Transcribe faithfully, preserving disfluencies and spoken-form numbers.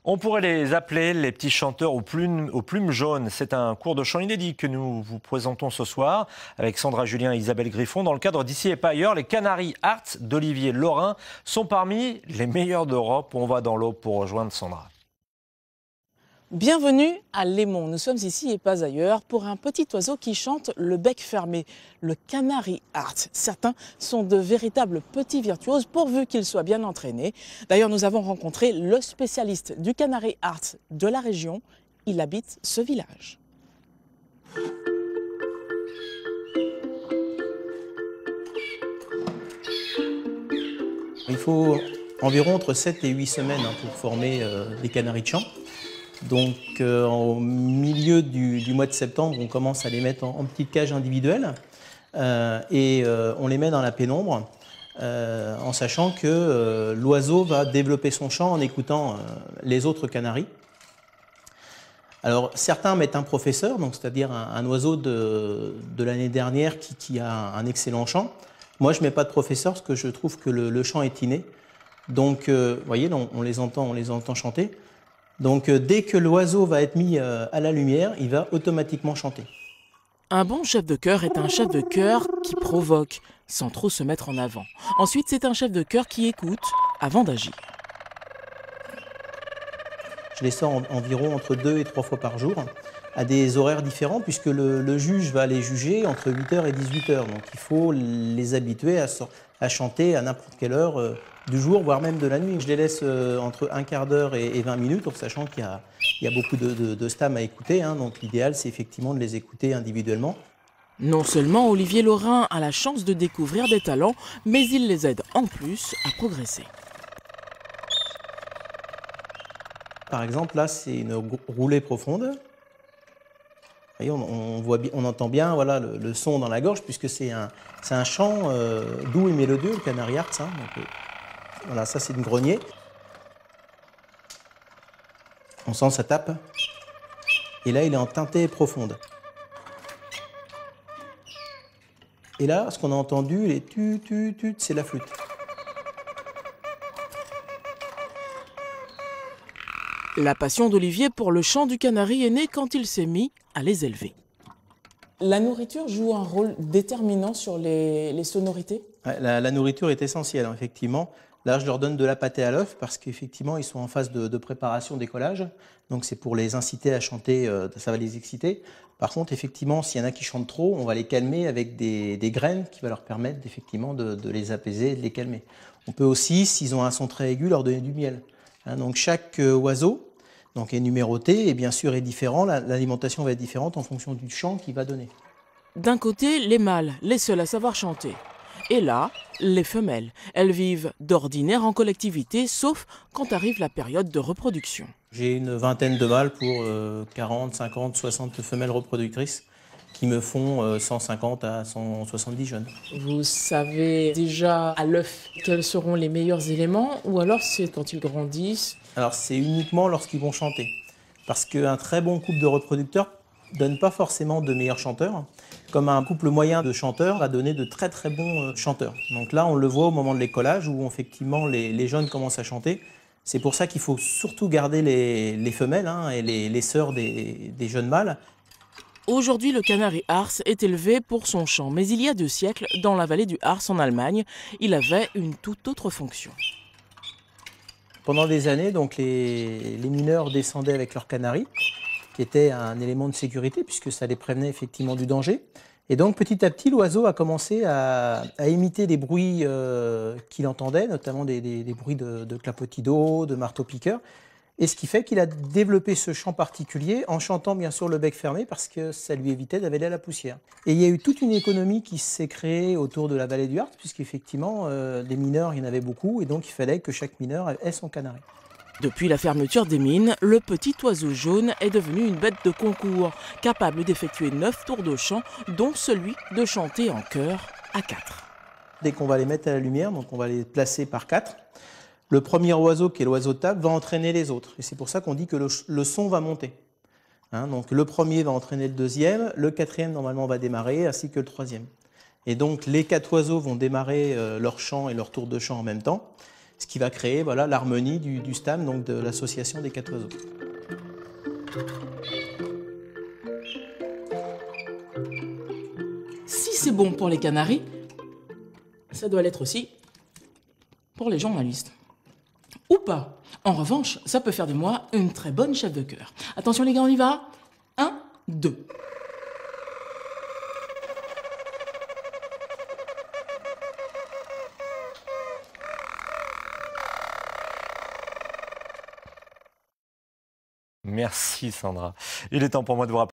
On pourrait les appeler les petits chanteurs aux plumes, aux plumes jaunes. C'est un cours de chant inédit que nous vous présentons ce soir avec Sandra Julien et Isabelle Griffon. Dans le cadre d'Ici et pas ailleurs, les Canary Arts d'Olivier Laurin sont parmi les meilleurs d'Europe. On va dans l'Aube pour rejoindre Sandra. Bienvenue à Lémont. Nous sommes ici et pas ailleurs pour un petit oiseau qui chante le bec fermé, le Canary Art. Certains sont de véritables petits virtuoses pourvu qu'ils soient bien entraînés. D'ailleurs, nous avons rencontré le spécialiste du Canary Art de la région. Il habite ce village. Il faut environ entre sept et huit semaines pour former euh, des canaris de chant. Donc euh, au milieu du, du mois de septembre, on commence à les mettre en, en petites cages individuelles euh, et euh, on les met dans la pénombre euh, en sachant que euh, l'oiseau va développer son chant en écoutant euh, les autres canaris. Alors certains mettent un professeur, donc c'est-à-dire un, un oiseau de, de l'année dernière qui, qui a un excellent chant. Moi je ne mets pas de professeur parce que je trouve que le, le chant est inné. Donc euh, vous voyez, on, on, les entend, on les entend chanter. Donc euh, dès que l'oiseau va être mis euh, à la lumière, il va automatiquement chanter. Un bon chef de chœur est un chef de chœur qui provoque, sans trop se mettre en avant. Ensuite, c'est un chef de chœur qui écoute avant d'agir. Je les sors en, environ entre deux et trois fois par jour, à des horaires différents, puisque le, le juge va les juger entre huit heures et dix-huit heures. Donc il faut les habituer à, à chanter à n'importe quelle heure euh, du jour, voire même de la nuit. Je les laisse euh, entre un quart d'heure et, et vingt minutes, en sachant qu'il y a, il y a beaucoup de, de, de stam à écouter. Hein, donc l'idéal, c'est effectivement de les écouter individuellement. Non seulement Olivier Laurin a la chance de découvrir des talents, mais il les aide en plus à progresser. Par exemple, là, c'est une roulée profonde. Vous voyez, on, on, voit, on entend bien voilà, le, le son dans la gorge, puisque c'est un, c'est un chant euh, doux et mélodieux, le Canary Arts. Hein, donc, euh, voilà, ça c'est une grenier. On sent ça tape. Et là, il est en teintée profonde. Et là, ce qu'on a entendu, les tu, tu, tu, c'est la flûte. La passion d'Olivier pour le chant du canari est née quand il s'est mis à les élever. La nourriture joue un rôle déterminant sur les, les sonorités ? la, la nourriture est essentielle, hein, effectivement. Là, je leur donne de la pâtée à l'œuf parce qu'effectivement, ils sont en phase de, de préparation d'écolage. Donc, c'est pour les inciter à chanter, euh, ça va les exciter. Par contre, effectivement, s'il y en a qui chantent trop, on va les calmer avec des, des graines qui vont leur permettre effectivement de, de les apaiser et de les calmer. On peut aussi, s'ils ont un son très aigu, leur donner du miel. Hein, donc, chaque euh, oiseau donc, est numéroté et bien sûr est différent. L'alimentation va être différente en fonction du chant qu'il va donner. D'un côté, les mâles, les seuls à savoir chanter. Et là, les femelles. Elles vivent d'ordinaire en collectivité, sauf quand arrive la période de reproduction. J'ai une vingtaine de mâles pour euh, quarante, cinquante, soixante femelles reproductrices qui me font euh, cent cinquante à cent soixante-dix jeunes. Vous savez déjà à l'œuf quels seront les meilleurs éléments ou alors c'est quand ils grandissent? Alors c'est uniquement lorsqu'ils vont chanter. Parce qu'un très bon couple de reproducteurs ne donne pas forcément de meilleurs chanteurs, comme un couple moyen de chanteurs va donner de très très bons chanteurs. Donc là, on le voit au moment de l'écolage où effectivement les, les jeunes commencent à chanter. C'est pour ça qu'il faut surtout garder les, les femelles hein, et les, les sœurs des, des jeunes mâles. Aujourd'hui, le Canary Ars est élevé pour son chant, mais il y a deux siècles, dans la vallée du Harz en Allemagne, il avait une toute autre fonction. Pendant des années, donc, les, les mineurs descendaient avec leurs canaris, qui était un élément de sécurité puisque ça les prévenait effectivement du danger. Et donc petit à petit, l'oiseau a commencé à, à imiter des bruits euh, qu'il entendait, notamment des, des, des bruits de, de clapotis d'eau, de marteau-piqueur. Et ce qui fait qu'il a développé ce chant particulier en chantant bien sûr le bec fermé parce que ça lui évitait d'avaler la poussière. Et il y a eu toute une économie qui s'est créée autour de la vallée du Harz puisqu'effectivement euh, des mineurs, il y en avait beaucoup et donc il fallait que chaque mineur ait son canari. Depuis la fermeture des mines, le petit oiseau jaune est devenu une bête de concours, capable d'effectuer neuf tours de chant, dont celui de chanter en chœur à quatre. Dès qu'on va les mettre à la lumière, donc on va les placer par quatre, le premier oiseau, qui est l'oiseau de table, va entraîner les autres. Et c'est pour ça qu'on dit que le, le son va monter. Hein, donc le premier va entraîner le deuxième, le quatrième normalement va démarrer, ainsi que le troisième. Et donc les quatre oiseaux vont démarrer euh, leur chant et leur tour de chant en même temps. ce qui va créer voilà, l'harmonie du, du stam, donc de l'association des quatre oiseaux. Si c'est bon pour les canaris, ça doit l'être aussi pour les journalistes. Ou pas. En revanche, ça peut faire de moi une très bonne chef de chœur. Attention les gars, on y va. Un, deux. Merci Sandra. Il est temps pour moi de vous rappeler